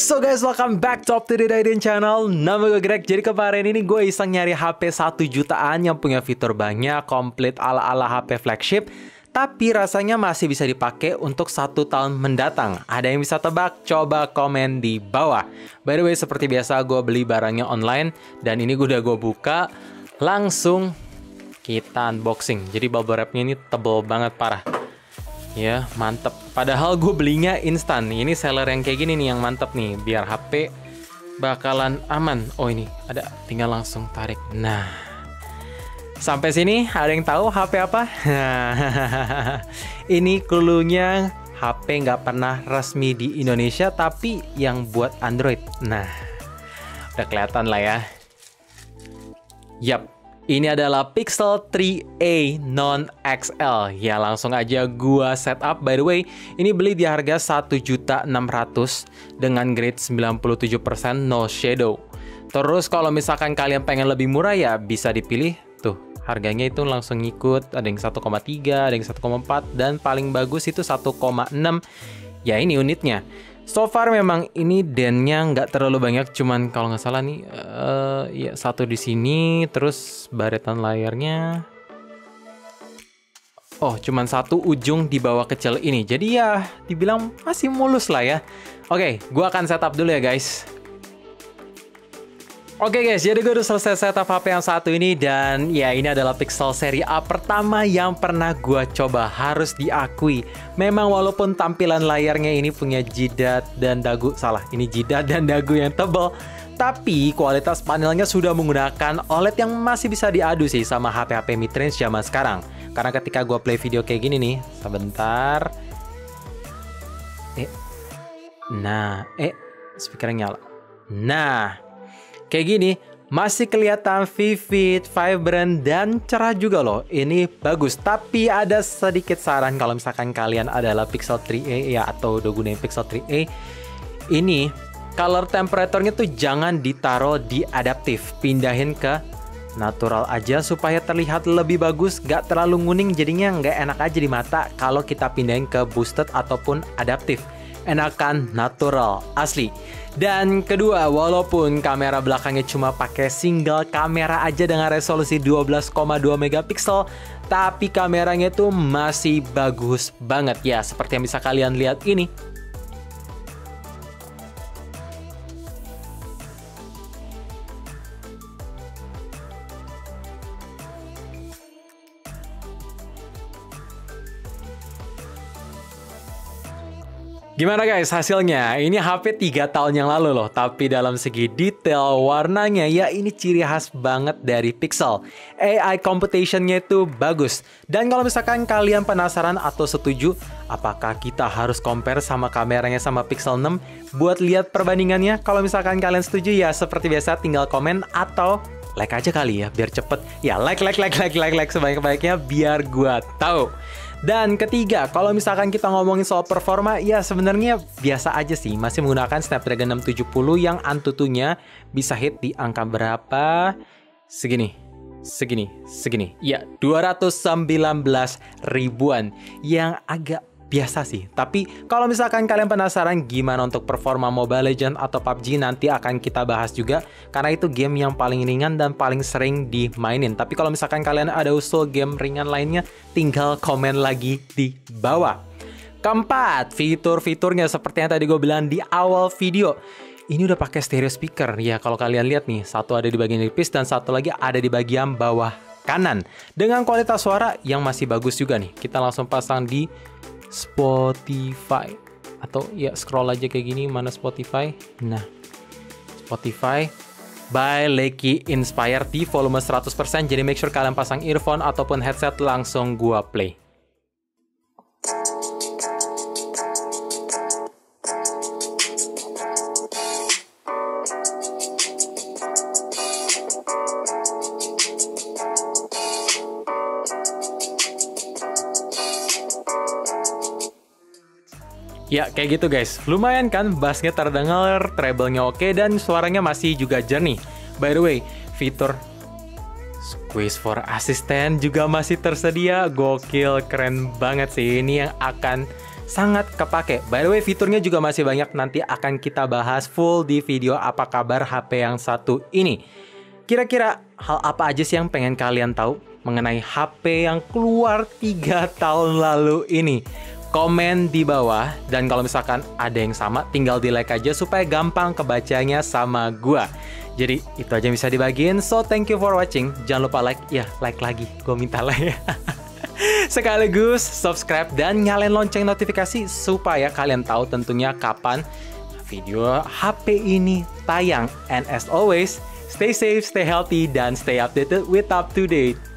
So guys, welcome back to Up to the Date channel. Nama gue Greg. Jadi kemarin ini gue iseng nyari HP 1 jutaan yang punya fitur banyak, komplit ala-ala HP flagship, tapi rasanya masih bisa dipakai untuk 1 tahun mendatang. Ada yang bisa tebak? Coba komen di bawah. By the way, seperti biasa gue beli barangnya online, dan ini gue buka, langsung kita unboxing. Jadi bubble wrapnya ini tebel banget, parah. Ya, mantep. Padahal gue belinya instan. Ini seller yang kayak gini nih yang mantep nih, biar HP bakalan aman. Oh ini, ada, tinggal langsung tarik. Nah, sampai sini ada yang tahu HP apa? Ini cluenya HP nggak pernah resmi di Indonesia, tapi yang buat Android. Nah, udah kelihatan lah ya. Yap. Ini adalah Pixel 3a non XL. Ya, langsung aja gua setup. By the way, ini beli di harga 1.600.000 dengan grade 97% no shadow. Terus kalau misalkan kalian pengen lebih murah ya bisa dipilih tuh. Harganya itu langsung ngikut, ada yang 1,3, ada yang 1,4 dan paling bagus itu 1,6. Ya, ini unitnya. So far memang ini dennya nggak terlalu banyak, cuman kalau nggak salah nih ya satu di sini, terus baretan layarnya cuman satu ujung di bawah kecil ini. Jadi ya dibilang masih mulus lah ya. Oke, gua akan setup dulu ya guys. Oke guys, jadi gue udah selesai setup HP yang satu ini, dan ya ini adalah Pixel seri A pertama yang pernah gue coba. Harus diakui, memang walaupun tampilan layarnya ini punya jidat dan dagu, ini jidat dan dagu yang tebal, tapi kualitas panelnya sudah menggunakan OLED yang masih bisa diadu sih sama HP-HP mid-range zaman sekarang. Karena ketika gue play video kayak gini nih, sebentar, speakernya nyala. Nah, kayak gini, masih kelihatan vivid, vibrant, dan cerah juga loh. Ini bagus, tapi ada sedikit saran kalau misalkan kalian adalah Pixel 3a ya, atau udah gunain Pixel 3a. Ini, color temperature-nya tuh jangan ditaruh di adaptif. Pindahin ke natural aja supaya terlihat lebih bagus, gak terlalu nguning, jadinya nggak enak aja di mata kalau kita pindahin ke boosted ataupun adaptif. Enakan natural asli. Dan kedua, walaupun kamera belakangnya cuma pakai single kamera aja dengan resolusi 12,2 megapiksel, tapi kameranya itu masih bagus banget ya, seperti yang bisa kalian lihat ini. Gimana guys hasilnya? Ini HP 3 tahun yang lalu loh, tapi dalam segi detail warnanya ya ini ciri khas banget dari Pixel. AI computation-nya itu bagus. Dan kalau misalkan kalian penasaran atau setuju, apakah kita harus compare sama kameranya sama Pixel 6 buat lihat perbandingannya? Kalau misalkan kalian setuju ya seperti biasa tinggal komen atau like aja kali ya biar cepet. Ya like sebanyak-banyaknya biar gua tahu. Dan ketiga, kalau misalkan kita ngomongin soal performa, ya sebenarnya biasa aja sih. Masih menggunakan Snapdragon 670 yang Antutunya bisa hit di angka berapa? Segini. Ya, 219 ribuan. Yang agak biasa sih. Tapi kalau misalkan kalian penasaran gimana untuk performa Mobile Legends atau PUBG, nanti akan kita bahas juga. Karena itu game yang paling ringan dan paling sering dimainin. Tapi kalau misalkan kalian ada usul game ringan lainnya, tinggal komen lagi di bawah. Keempat, fitur-fiturnya seperti yang tadi gue bilang di awal video. Ini udah pakai stereo speaker. Ya kalau kalian lihat nih, satu ada di bagian nipis dan satu lagi ada di bagian bawah kanan. Dengan kualitas suara yang masih bagus juga nih. Kita langsung pasang di Spotify, atau ya scroll aja kayak gini, mana Spotify. Nah, Spotify by Lecky Inspire di volume 100%. Jadi make sure kalian pasang earphone ataupun headset, langsung gua play. Ya kayak gitu guys, lumayan kan, bassnya terdengar, treble-nya oke, dan suaranya masih juga jernih. By the way, fitur Squeeze for Assistant juga masih tersedia. Gokil, keren banget sih. Ini yang akan sangat kepake. By the way, fiturnya juga masih banyak, nanti akan kita bahas full di video apa kabar HP yang satu ini. Kira-kira hal apa aja sih yang pengen kalian tahu mengenai HP yang keluar 3 tahun lalu ini? Komen di bawah, dan kalau misalkan ada yang sama, tinggal di like aja supaya gampang kebacanya sama gua. Jadi itu aja yang bisa dibagiin, so thank you for watching. Jangan lupa like, ya like lagi, gue minta like ya. Sekaligus subscribe dan nyalain lonceng notifikasi supaya kalian tahu tentunya kapan video HP ini tayang. And as always, stay safe, stay healthy, dan stay updated with up to date.